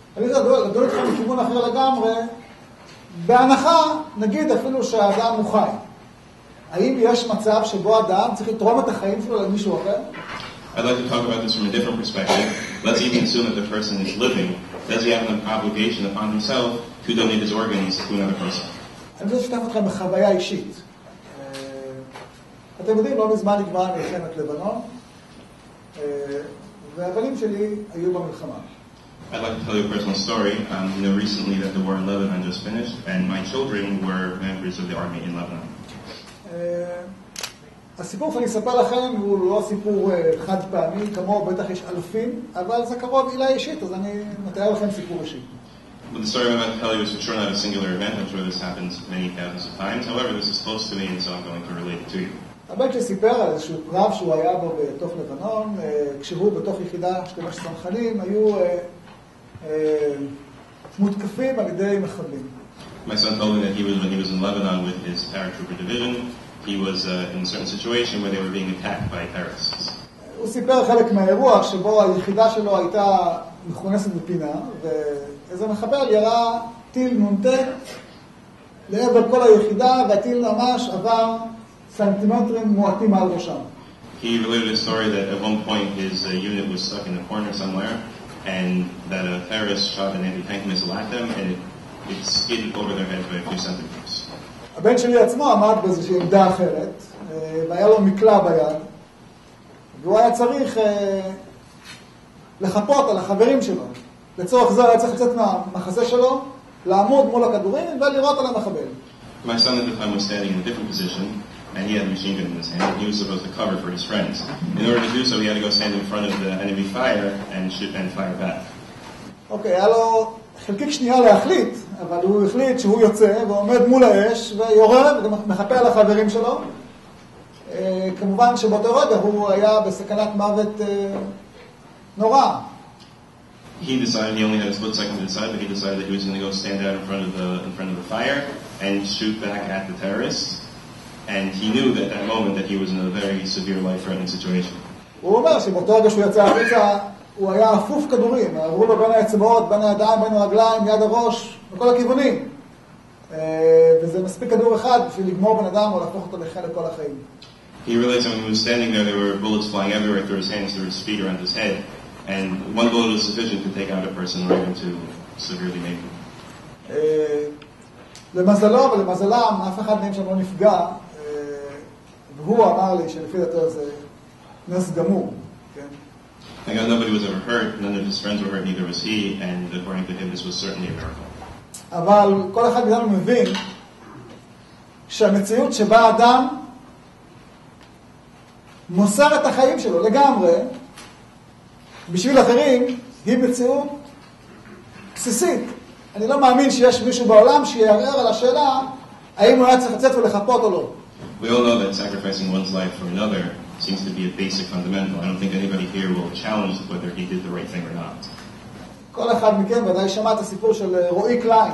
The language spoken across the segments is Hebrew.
אני לדון אתכם מכיוון אחר לגמרי, בהנחה, נגיד אפילו שהאדם הוא חי. האם יש מצב שבו אדם צריך לתרום את החיים שלו למישהו אחר? I'd like to talk about this from a different perspective. Let's even assume that the person is living. Does he have an obligation upon himself to donate his organs to another person? אני רוצה לשתף אתכם בחוויה אישית. אתם יודעים, לא מזמן נגמרה מלחמת לבנון, והבנים שלי היו במלחמה. I'd like to tell you a personal story. Recently that the war in Lebanon just finished, and my children were members of the army in Lebanon. הסיפור שאני אספר לכם הוא לא סיפור חד פעמי, כמו בטח יש אלפים, אבל זה קרוב אליי אישית, אז אני מתאר לכם סיפור אישי. But the story I'm about to tell you is for sure not a singular event. I'm sure this happens many thousands of times. However, this is close to me, and so I'm going to relate it to you. הבן שסיפר על איזשהו קרב שהוא היה בו בתוך לבנון, כשהוא בתוך יחידה 12 צנחנים, היו מותקפים על ידי מחבלים. My son told me that when he was in Lebanon with his paratrooper division, he was in a certain situation where they were being attacked by terrorists. הוא סיפר חלק מהאירוע שבו היחידה שלו הייתה מכונסת בפינה, ואיזה מחבל ירה טיל נ"ט לעבר כל היחידה, והטיל ממש עבר סנטימטרים מועטים על ראשם. He related a story that at one point his unit was stuck in a corner somewhere, and that a terrorist shot an anti-tank missile at them, and it skidded over their heads by a few centimeters. הבן שלי עצמו עמד באיזושהי עמדה אחרת, והיה לו מקלע ביד, והוא היה צריך לחפות על החברים שלו. לצורך זה היה צריך לצאת מהמחסה שלו, לעמוד מול הכדורים ולירות על המחבל. My son at the time was standing in a different position, and he had a machine gun in his hand, and he was supposed to cover for his friends. In order to do so, he had to go stand in front of the enemy fire and shoot and fire back. אוקיי, היה לו חלקיק שנייה להחליט, אבל הוא החליט שהוא יוצא ועומד מול האש ויורה וגם מחפה על החברים שלו. כמובן שבאותו רגע הוא היה בסכנת מוות נורא. He decided he only had a split second to decide, but he decided that he was going to go stand out in front of the fire and shoot back at the terrorists. And he knew that at that moment that he was in a very severe life-threatening situation. הוא אומר שבאותו רגע שהוא יצא החוצה, הוא היה אפוף כדורים, עברו לו בין האצבעות, בין הידיים, בין הרגליים, יד הראש, בכל הכיוונים. וזה מספיק כדור אחד בשביל לגמור בן אדם או להפוך אותו לחלק כל החיים. He realized that when he was standing there were bullets flying everywhere through his hands, through his feet, around his head. And one bullet was sufficient to take out a person or even to severely maim him. למזלו ולמזלם, אף אחד מהם שם לא נפגע, והוא אמר לי שלפי דעתו זה נס גמור. Thank God nobody was ever hurt, none of his friends were hurt, neither was he, and according to him this was certainly a miracle. אבל כל אחד מאיתנו מבין שהמציאות שבה אדם מוסר את החיים שלו לגמרי בשביל אחרים היא מציאות בסיסית. אני לא מאמין שיש מישהו בעולם שיערער על השאלה האם הוא היה צריך לצאת ולחפות או לא. We all know that sacrificing one's life for another seems to be a basic fundamental. I don't think anybody here will challenge whether he did the right thing or not. כל אחד מכם ודאי שמע את הסיפור של רועי קליין,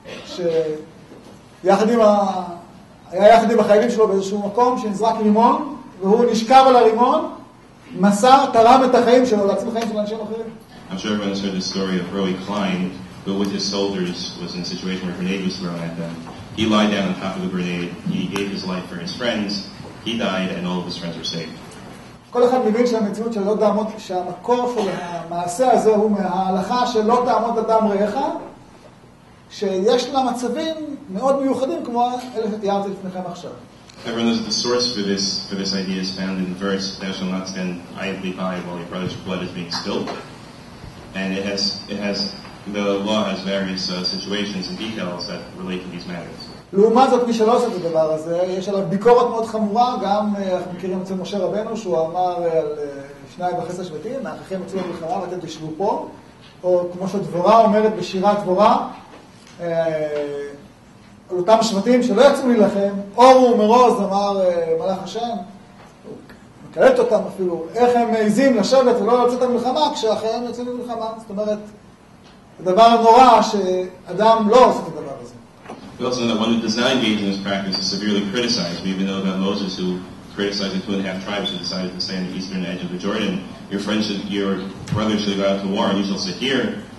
היה יחד עם החיילים שלו באיזשהו מקום שנזרק רימון, והוא נשכב על הרימון, מסר, תרם את החיים שלו, להציל חיים של אנשים אחרים. I'm sure everyone has heard the story of Roy Klein, who with his soldiers was in a situation where a grenade was thrown at them. He lied down on top of the grenade, he gave his life for his friends, he died, and all of his friends were saved. כל אחד מבין שהמציאות של לא תעמוד, שהמקור של המעשה הזה הוא מההלכה של לא תעמוד אדם רעך, שיש לה מצבים מאוד מיוחדים כמו אלה שתיארתי לפניכם עכשיו. Everyone knows that the source for this idea is found in the verse, "Thou shalt not stand idly by while your brother's blood is being spilled," and the law has various situations and details that relate to these matters. לעומת זאת, מי שלא עושה את הדבר הזה, יש עליו ביקורת מאוד חמורה, גם אנחנו מכירים אצל משה רבנו, שהוא אמר על 2.5 שבטים, מהאחיכם יצאו למלחמה ואתם תשבו פה, או כמו שדבורה אומרת בשירת דבורה, על אותם שבטים שלא יצאו להילחם, אורו ומרוז, אמר מלאך השם, הוא מקלט אותם אפילו, איך הם מעיזים לשבת ולא לצאת למלחמה כשאחיהם יוצאים למלחמה. זאת אומרת, זה דבר נורא שאדם לא עושה את הדבר הזה. We also know that one who does not engage in this practice is severely criticized. We even know about Moses, who criticized the 2.5 tribes who decided to stay on the eastern edge of the Jordan. Your brothers should go out to war, and you shall sit here.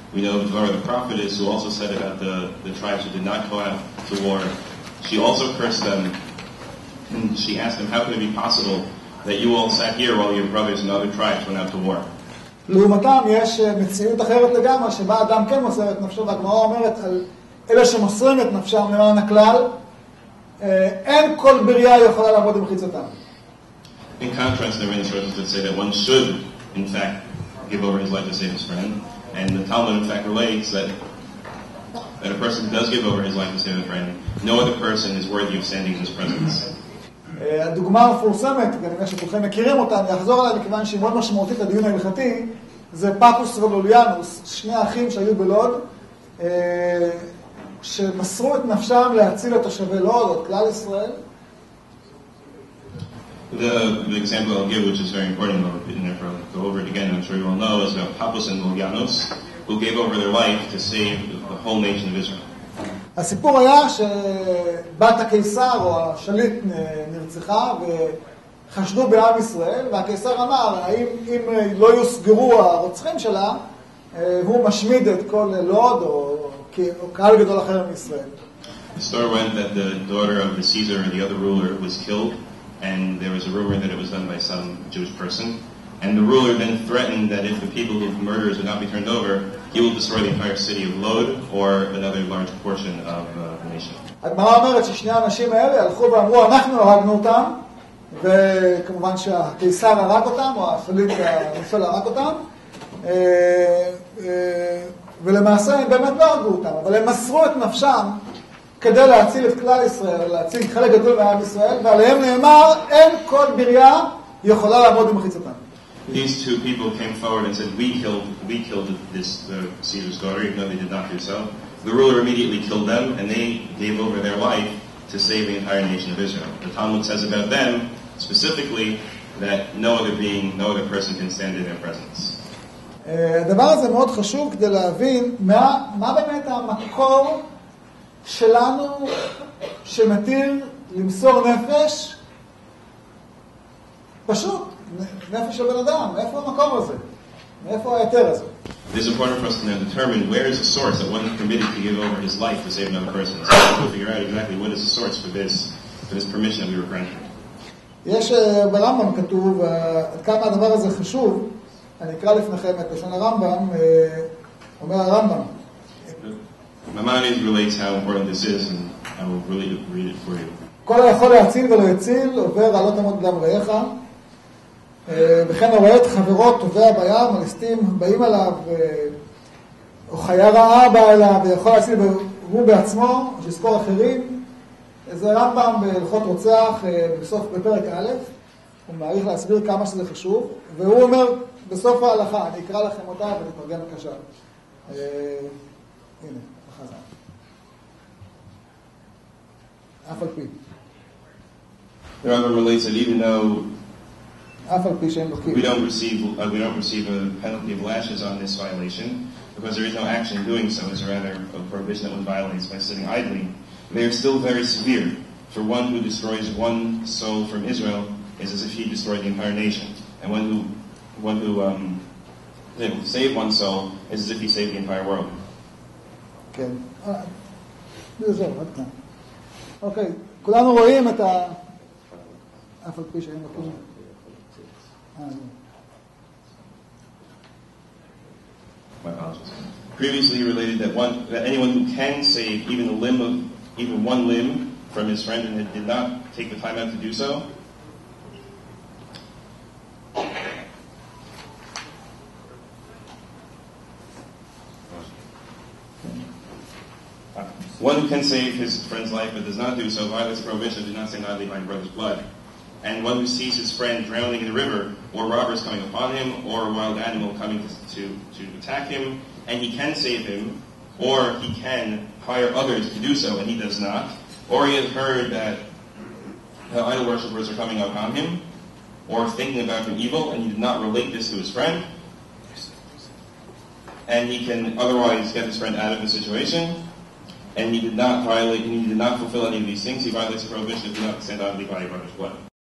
We know Dvorah the prophetess, who also said about the tribes who did not go out to war, she also cursed them, and she asked them, how can it be possible that you all sat here while your brothers and other tribes went out to war? לעומתם יש מציאות אחרת לגמרי, שבה אדם כן מוסר את נפשו, והגמרא אומרת על אלה שמוסרים את נפשם למען הכלל, אין כל בריאה יכולה לעמוד במחיצתם. In contrast, there are many sources that say that one should, in fact, give over his life to save his friend, and the Talmud, in fact, relates that a person who does give over his life to save a friend, no other person is worthy of standing in his presence. הדוגמה המפורסמת, כנראה שכולכם מכירים אותה, אני אחזור עליה מכיוון שהיא מאוד משמעותית לדיון ההלכתי, זה פפוס ולוליאנוס, שני האחים שהיו בלוד, שמסרו את נפשם להציל את תושבי לוד, את כלל ישראל. The example I'll give, which is very important, I'll never go over it again, I'm sure you all know, is about Pappus and Lolianos, who gave over their life to save the whole nation of Israel. הסיפור היה שבת הקיסר או השליט נרצחה וחשדו בעם ישראל, והקיסר אמר, האם אם לא יוסגרו הרוצחים שלה, הוא משמיד את כל לוד או קהל גדול אחר מישראל. The story went that the daughter of the Caesar or the other ruler was killed, and there was a rumor that it was done by some Jewish person. And the ruler then threatened that if the people who murders would not be turned over, he will destroy the entire city of Lod or another large portion of the nation. הגמרא אומרת ששני האנשים האלה הלכו ואמרו, אנחנו הרגנו אותם, וכמובן שהקיסר הרג אותם, או השליט הנופל הרג אותם, ולמעשה הם באמת לא הרגו אותם, אבל הם מסרו את נפשם כדי להציל את כלל ישראל, להציל חלק גדול מעם ישראל, ועליהם נאמר, אין כל בריאה יכולה לעמוד במחיצתם. These two people came forward and said, we killed this Caesar's daughter, even though they did not do so. The ruler immediately killed them, and they gave over their life to save the entire nation of Israel. The Talmud says about them, specifically, that no other being, no other person can stand in their presence. הדבר הזה מאוד חשוב כדי להבין מה באמת המקור שלנו שמתיר למסור נפש, פשוט. נפש של בן אדם, מאיפה המקום הזה? מאיפה היתר הזה? It is important for us to now determine where is the source that one is permitted to give over his life to save another person. So we have to figure out exactly what is the source for this permission that we were granted. יש ברמב"ם כתוב, עד כמה הדבר הזה חשוב, אני אקרא לפניכם את לשון הרמב"ם, אומר הרמב"ם. Maimonides relates how important this is, and I will really read it for you. כל היכול להציל ולא יציל, עובר עלות עמוד דם רעך. וכן הרואה את חברות טובע בים, הליסטים באים אליו, או חיה רעה באה אליו, ויכול להציל הוא בעצמו, שיזכור אחרים. זה רמב"ם בהלכות רוצח, בפרק א', הוא מעריך להסביר כמה שזה חשוב, והוא אומר בסוף ההלכה, אני אקרא לכם אותה ונתרגם בבקשה. הנה, החזן. אף על פי. The Rambam relates that even though we don't receive a penalty of lashes on this violation, because there is no action doing so, it's rather a prohibition that one violates by sitting idly. They are still very severe. For one who destroys one soul from Israel is as if he destroyed the entire nation, and one who is able to save one soul is as if he saved the entire world. כן. זהו, עד כאן. אוקיי, כולנו רואים את אף על פי שאין מקום. My apologies. Previously related that anyone who can save even one limb from his friend and did not take the time out to do so, one who can save his friend's life but does not do so violates the prohibition, do not stand idly by brother's blood. And one who sees his friend drowning in the river, or robbers coming upon him, or a wild animal coming to attack him, and he can save him, or he can hire others to do so, and he does not, or he has heard that the idol worshippers are coming upon him, or thinking about him evil, and he did not relate this to his friend, and he can otherwise get his friend out of the situation, and he did not fulfill any of these things, he violates the prohibition of do not stand idly by your brother's blood.